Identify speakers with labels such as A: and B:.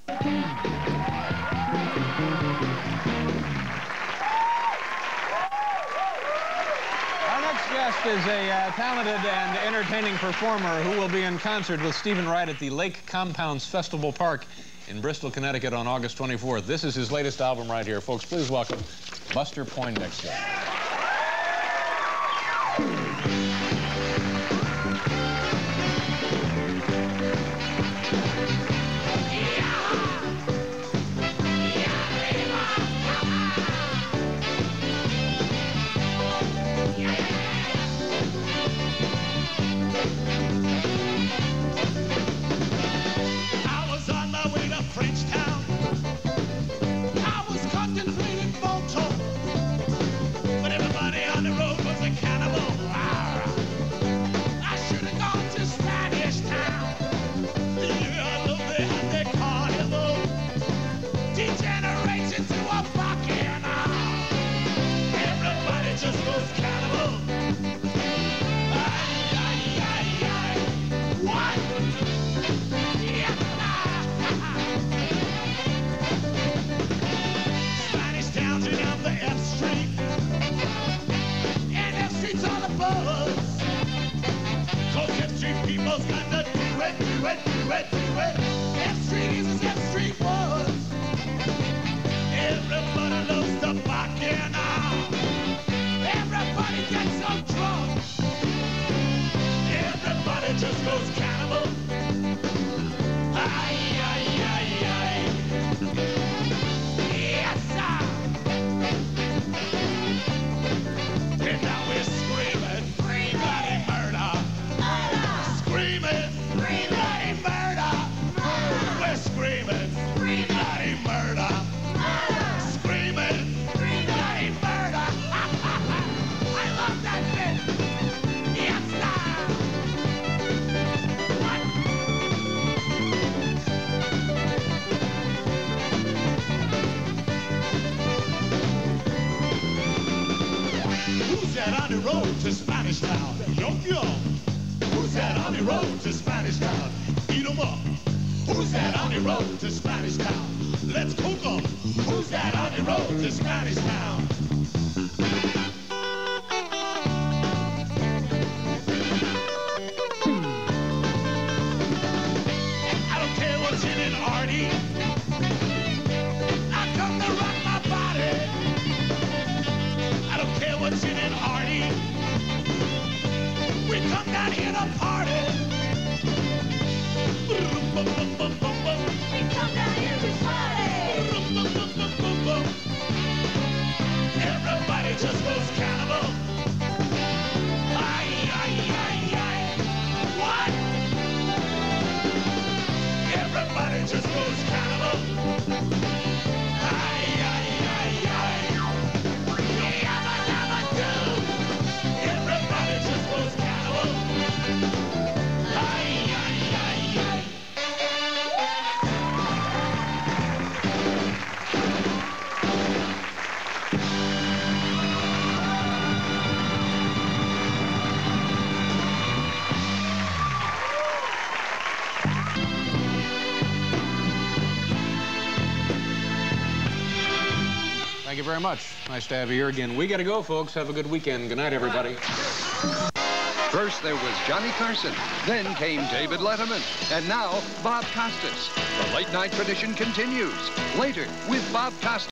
A: Our next guest is a talented and entertaining performer who will be in concert with Stephen Wright at the Lake Compounce Festival Park in Bristol, Connecticut on August 24th. This is his latest album right here. Folks, please welcome Buster Poindexter.
B: To Spanish Town, yum yum. Who's that on the road to Spanish Town? Eat 'em up. Who's that on the road to Spanish Town? Let's cook 'em. Who's that on the road to Spanish Town? I don't care what's in an Artie. I come to rock my body. I don't care what's in an Artie. We come down here to party. We come down here to party. Everybody just goes cannibal. Aye, aye, aye, aye. What? Everybody just goes cannibal. Aye, aye, aye, aye. Yabba, dabba, doo. Everybody just goes cannibal. Aye, aye, aye, aye.
A: Thank you very much. Nice to have you here again. We got to go, folks. Have a good weekend. Good night, everybody.
C: First there was Johnny Carson, then came David Letterman, and now Bob Costas. The late night tradition continues. Later with Bob Costas.